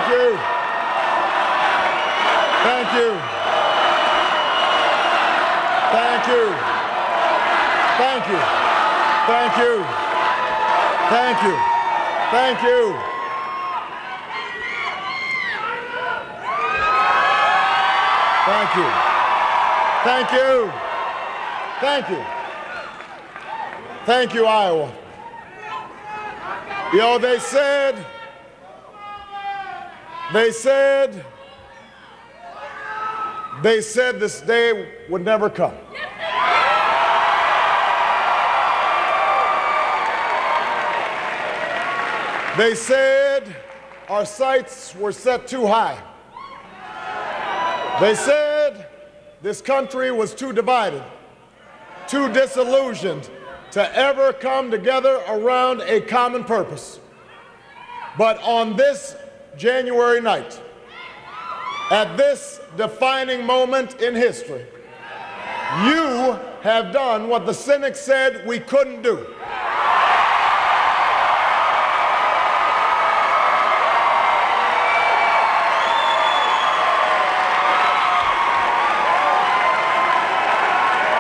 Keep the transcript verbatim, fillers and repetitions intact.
Thank you. Thank you. Thank you. Thank you. Thank you. Thank you. Thank you. Thank you. Thank you. Thank you. Thank you, Iowa. You know, they said, they said, they said this day would never come. They said our sights were set too high. They said this country was too divided, too disillusioned to ever come together around a common purpose. But on this January night, at this defining moment in history, you have done what the cynics said we couldn't do.